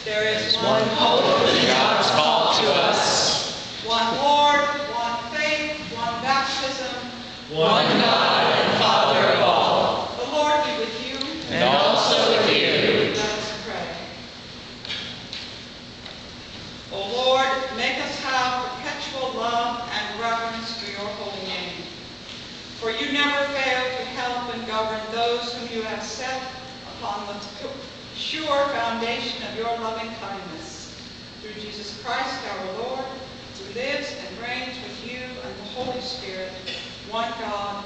There is one hope in God's call to us. One Lord, one faith, one baptism. One God and Father of all. The Lord be with you. And also with you. Let us pray. O Lord, make us have perpetual love and reverence for your holy name. For you never fail to help and govern those whom you have set upon the sure foundation of your loving kindness. Through Jesus Christ our Lord, who lives and reigns with you and the Holy Spirit, one God,